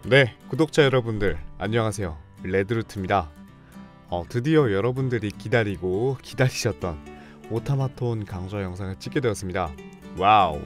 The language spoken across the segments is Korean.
네, 구독자 여러분들 안녕하세요. 레드루트입니다. 드디어 여러분들이 기다리고 기다리셨던 오타마톤 강좌 영상을 찍게 되었습니다. 와우.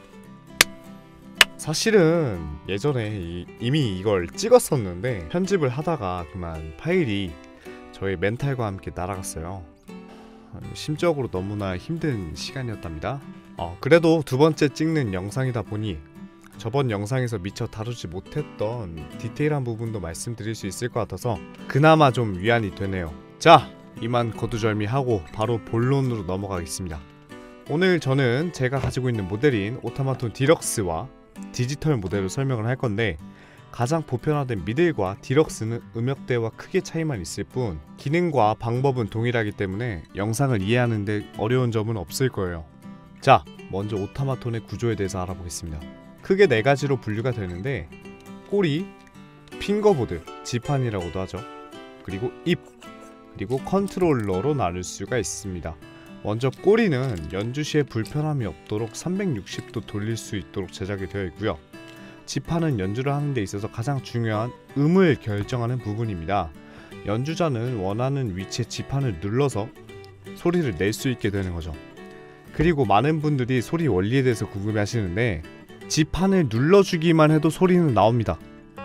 사실은 예전에 이미 이걸 찍었었는데 편집을 하다가 그만 파일이 저의 멘탈과 함께 날아갔어요. 심적으로 너무나 힘든 시간이었답니다. 그래도 두 번째 찍는 영상이다 보니 저번 영상에서 미처 다루지 못했던 디테일한 부분도 말씀드릴 수 있을 것 같아서 그나마 좀 위안이 되네요. 자, 이만 거두절미하고 바로 본론으로 넘어가겠습니다. 오늘 저는 제가 가지고 있는 모델인 오타마톤 디럭스와 디지털 모델로 설명을 할 건데, 가장 보편화된 미들과 디럭스는 음역대와 크게 차이만 있을 뿐 기능과 방법은 동일하기 때문에 영상을 이해하는 데 어려운 점은 없을 거예요. 자, 먼저 오타마톤의 구조에 대해서 알아보겠습니다. 크게 네 가지로 분류가 되는데, 꼬리, 핑거보드, 지판이라고도 하죠. 그리고 입, 그리고 컨트롤러로 나눌 수가 있습니다. 먼저 꼬리는 연주 시에 불편함이 없도록 360도 돌릴 수 있도록 제작이 되어 있고요. 지판은 연주를 하는 데 있어서 가장 중요한 음을 결정하는 부분입니다. 연주자는 원하는 위치에 지판을 눌러서 소리를 낼 수 있게 되는 거죠. 그리고 많은 분들이 소리 원리에 대해서 궁금해 하시는데, 지판을 눌러주기만 해도 소리는 나옵니다.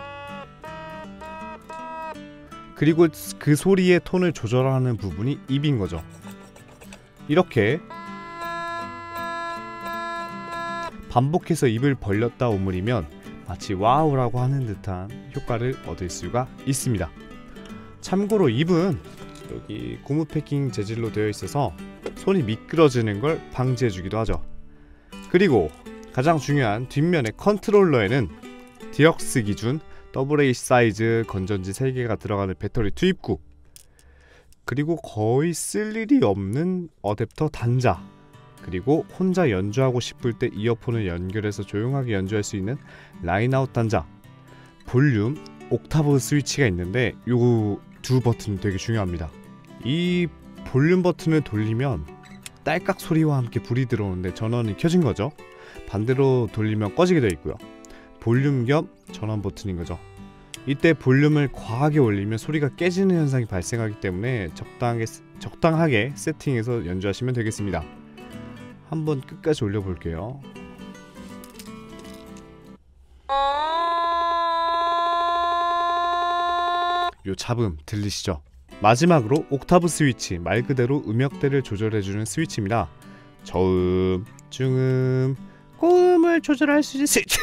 그리고 그 소리의 톤을 조절하는 부분이 입인 거죠. 이렇게 반복해서 입을 벌렸다 오므리면 마치 와우라고 하는 듯한 효과를 얻을 수가 있습니다. 참고로 입은 여기 고무 패킹 재질로 되어 있어서 손이 미끄러지는 걸 방지해주기도 하죠. 그리고 가장 중요한 뒷면의 컨트롤러에는 디럭스 기준 AA 사이즈 건전지 3개가 들어가는 배터리 투입구, 그리고 거의 쓸 일이 없는 어댑터 단자, 그리고 혼자 연주하고 싶을 때 이어폰을 연결해서 조용하게 연주할 수 있는 라인아웃 단자, 볼륨, 옥타브 스위치가 있는데 요 두 버튼이 되게 중요합니다. 이 볼륨 버튼을 돌리면 딸깍 소리와 함께 불이 들어오는데 전원이 켜진 거죠. 반대로 돌리면 꺼지게 되어 있고요. 볼륨 겸 전원 버튼인 거죠. 이때 볼륨을 과하게 올리면 소리가 깨지는 현상이 발생하기 때문에 적당하게 세팅해서 연주하시면 되겠습니다. 한번 끝까지 올려볼게요. 요 잡음 들리시죠? 마지막으로 옥타브 스위치, 말 그대로 음역대를 조절해주는 스위치입니다. 저음, 중음, 고음을 조절할 수 있는 스위치.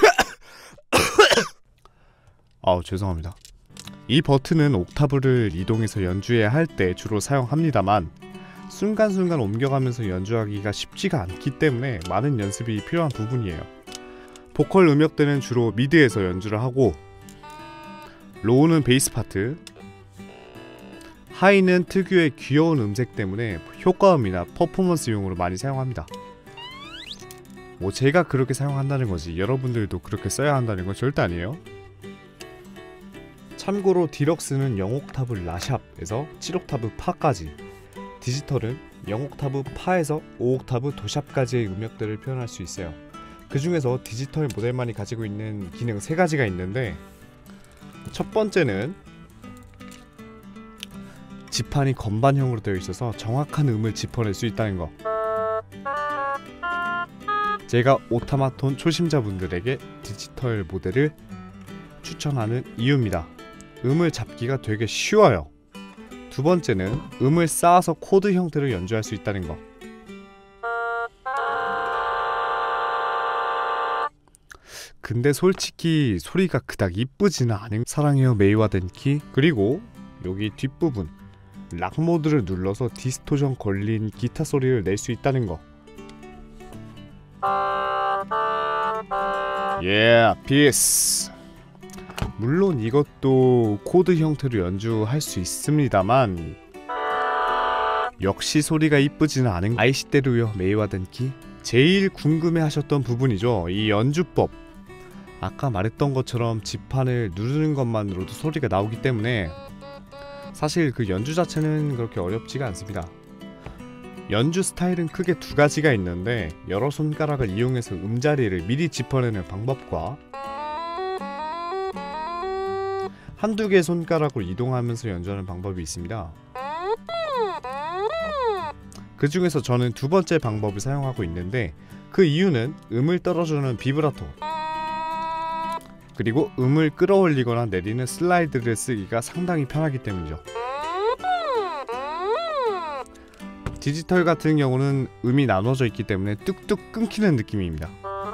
죄송합니다. 이 버튼은 옥타브를 이동해서 연주해야 할 때 주로 사용합니다만 순간순간 옮겨가면서 연주하기가 쉽지가 않기 때문에 많은 연습이 필요한 부분이에요. 보컬 음역대는 주로 미드에서 연주를 하고, 로우는 베이스 파트, 하이는 특유의 귀여운 음색 때문에 효과음이나 퍼포먼스용으로 많이 사용합니다. 제가 그렇게 사용한다는 거지 여러분들도 그렇게 써야 한다는 건 절대 아니에요. 참고로 디럭스는 0옥타브 라샵에서 7옥타브 파까지, 디지털은 0옥타브 파에서 5옥타브 도샵까지의 음역대를 표현할 수 있어요. 그 중에서 디지털 모델만이 가지고 있는 기능 3가지가 있는데, 첫 번째는 지판이 건반형으로 되어 있어서 정확한 음을 짚어낼 수 있다는 거. 제가 오타마톤 초심자분들에게 디지털 모델을 추천하는 이유입니다. 음을 잡기가 되게 쉬워요. 두 번째는 음을 쌓아서 코드 형태로 연주할 수 있다는 거. 근데 솔직히 소리가 그닥 이쁘지는 않은 사랑해요 메이와 덴키, 그리고 여기 뒷부분 락 모드를 눌러서 디스토션 걸린 기타 소리를 낼 수 있다는 거. 피스. 물론 이것도 코드 형태로 연주할 수 있습니다만 역시 소리가 이쁘지는 않은 아이시대로요 메이와 덴키. 제일 궁금해하셨던 부분이죠. 이 연주법. 아까 말했던 것처럼 지판을 누르는 것만으로도 소리가 나오기 때문에 사실 그 연주 자체는 그렇게 어렵지가 않습니다. 연주 스타일은 크게 두 가지가 있는데, 여러 손가락을 이용해서 음자리를 미리 짚어내는 방법과 한두 개의 손가락으로 이동하면서 연주하는 방법이 있습니다. 그 중에서 저는 두 번째 방법을 사용하고 있는데 그 이유는 음을 떨어주는 비브라토 그리고 음을 끌어올리거나 내리는 슬라이드를 쓰기가 상당히 편하기 때문이죠. 디지털 같은 경우는 음이 나눠져 있기 때문에 뚝뚝 끊기는 느낌입니다.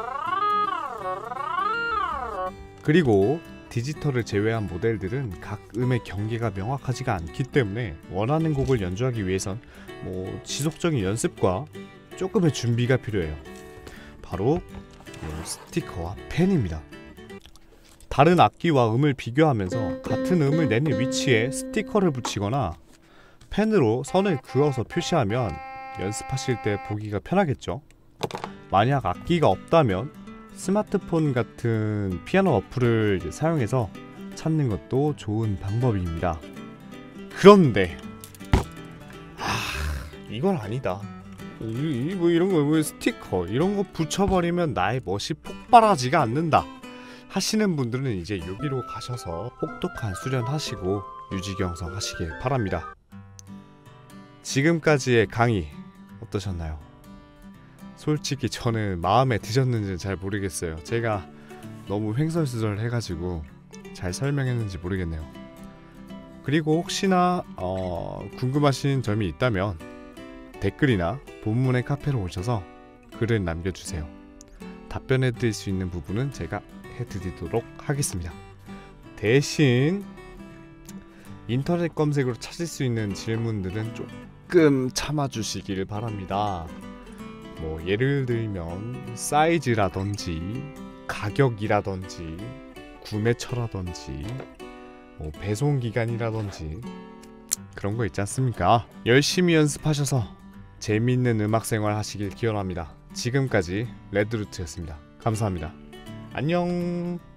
그리고 디지털을 제외한 모델들은 각 음의 경계가 명확하지가 않기 때문에 원하는 곡을 연주하기 위해선 지속적인 연습과 조금의 준비가 필요해요. 바로 스티커와 펜입니다. 다른 악기와 음을 비교하면서 같은 음을 내는 위치에 스티커를 붙이거나 펜으로 선을 그어서 표시하면 연습하실 때 보기가 편하겠죠. 만약 악기가 없다면 스마트폰 같은 피아노 어플을 사용해서 찾는 것도 좋은 방법입니다. 그런데 이건 아니다. 이런 거 스티커 이런 거 붙여버리면 나의 멋이 폭발하지가 않는다 하시는 분들은 이제 여기로 가셔서 혹독한 수련하시고 유지경성 하시길 바랍니다. 지금까지의 강의 어떠셨나요? 솔직히 저는 마음에 드셨는지는 잘 모르겠어요. 제가 너무 횡설수설 해가지고 잘 설명했는지 모르겠네요. 그리고 혹시나 궁금하신 점이 있다면 댓글이나 본문의 카페로 오셔서 글을 남겨주세요. 답변해드릴 수 있는 부분은 제가 해드리도록 하겠습니다. 대신 인터넷 검색으로 찾을 수 있는 질문들은 조금 참아주시길 바랍니다. 예를 들면 사이즈라든지 가격이라든지 구매처라든지 배송기간이라든지 그런 거 있지 않습니까? 열심히 연습하셔서 재미있는 음악생활 하시길 기원합니다. 지금까지 레드루트였습니다. 감사합니다. 안녕.